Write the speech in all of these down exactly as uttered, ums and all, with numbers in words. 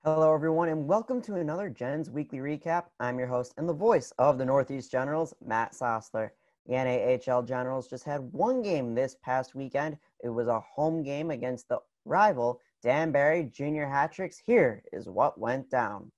Hello, everyone, and welcome to another Gens Weekly Recap. I'm your host and the voice of the Northeast Generals, Matt Sossler. The N A H L Generals just had one game this past weekend. It was a home game against the rival Danbury Junior Hat-Tricks. Here is what went down.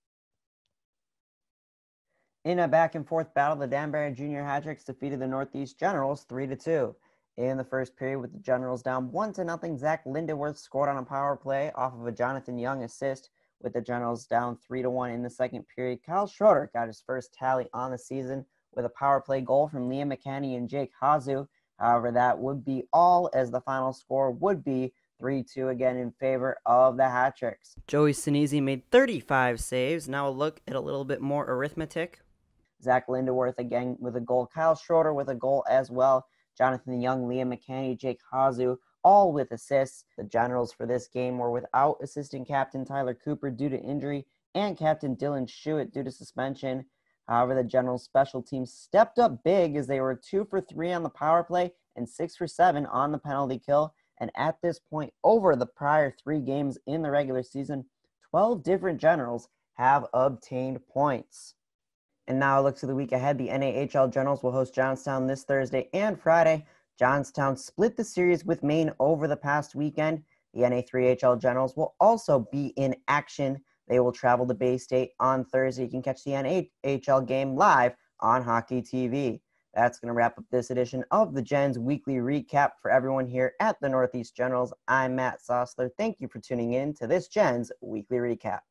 In a back-and-forth battle, the Danbury Junior Hat-Tricks defeated the Northeast Generals three to two. In the first period, with the Generals down one to nothing, Zach Lindenworth scored on a power play off of a Jonathan Young assist. With the Generals down three to one in the second period, Kyle Schroeder got his first tally on the season with a power play goal from Liam McCanny and Jake Hazu. However, that would be all, as the final score would be three two again in favor of the Hat-Tricks. Joey Sinise made thirty-five saves. Now a look at a little bit more arithmetic. Zach Lindenworth again with a goal. Kyle Schroeder with a goal as well. Jonathan Young, Liam McCanny, Jake Hazu, all with assists. The Generals for this game were without assistant captain Tyler Cooper due to injury and captain Dylan Schuett due to suspension. However, the Generals special teams stepped up big as they were two for three on the power play and six for seven on the penalty kill. And at this point, over the prior three games in the regular season, twelve different Generals have obtained points. And now a look to the week ahead. The N A H L Generals will host Johnstown this Thursday and Friday. Johnstown split the series with Maine over the past weekend. The N A three H L Generals will also be in action. They will travel to Bay State on Thursday. You can catch the N A H L game live on Hockey T V. That's going to wrap up this edition of the Gens Weekly Recap. For everyone here at the Northeast Generals, I'm Matt Sossler. Thank you for tuning in to this Gens Weekly Recap.